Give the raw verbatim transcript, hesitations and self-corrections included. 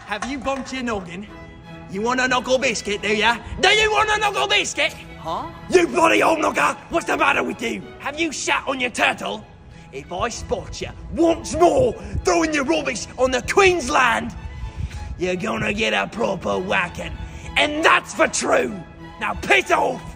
Have you bumped your noggin? You want a knuckle biscuit, do ya? Do you want a knuckle biscuit? Huh? You bloody old knocker! What's the matter with you? Have you shat on your turtle? If I spot you once more throwing your rubbish on the Queen's land, you're gonna get a proper whacking. And that's for true. Now piss off!